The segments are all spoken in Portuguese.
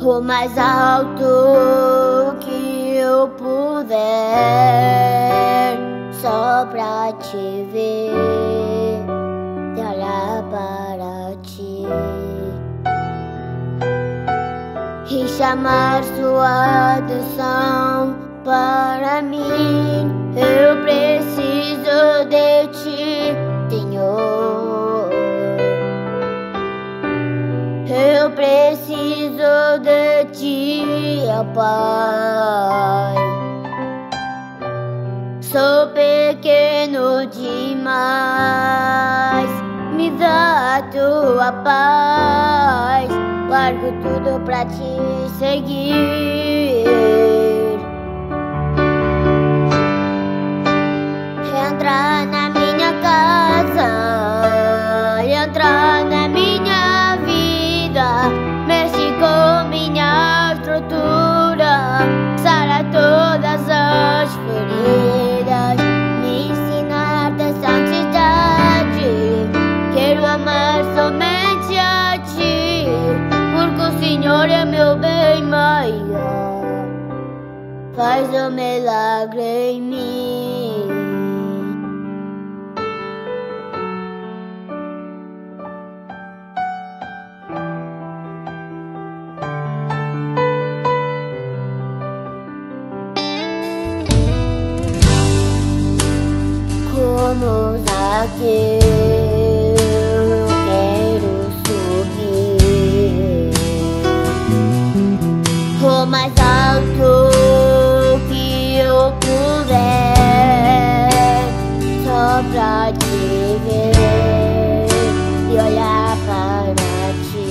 o mais alto que eu puder, só pra te ver e olhar para ti e chamar sua atenção para mim. Eu preciso de ti, Senhor. Eu preciso de ti, ó Pai. Sou pequeno demais, me dá a tua paz. Largo tudo pra te seguir. Entra na minha casa, entra na minha vida, mexe com minha estrutura, sara todas as feridas, me ensina a santidade. Quero amar somente a ti, porque o Senhor é meu bem maior. Faz um milagre em mim. Como Zaqueu, eu quero subir o mais alto que eu puder, só pra te ver e olhar para ti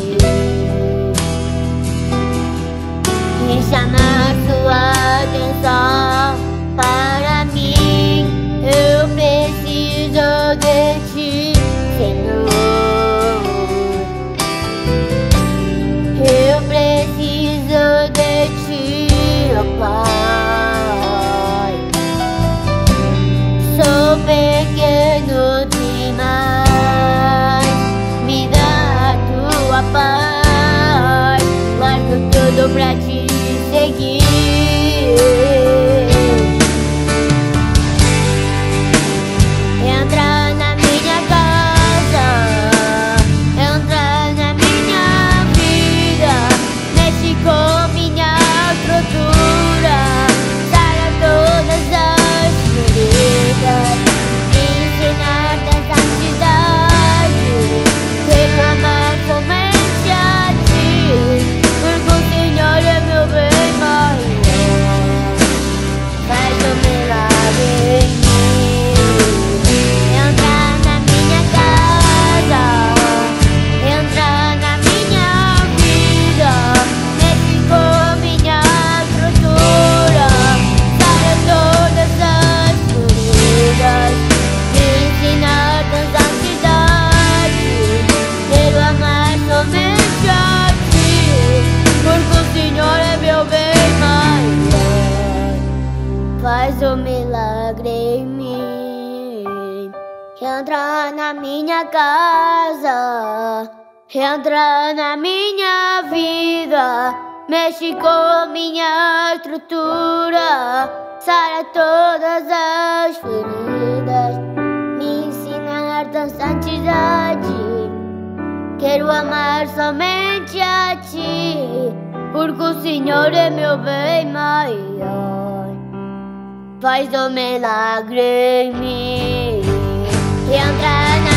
e chamar sua atenção para mim. Eu preciso de ti, Senhor. Eu preciso de ti, ó Pai. Sou pequeno demais, me dá a tua paz. Largo tudo pra te seguir. Faz um milagre em mim. Entra na minha casa, entra na minha vida, mexe com minha estrutura, sara todas as feridas, me ensina a santidade. Quero amar somente a ti, porque o Senhor é meu bem maior. Faz um milagre em mim. Entra na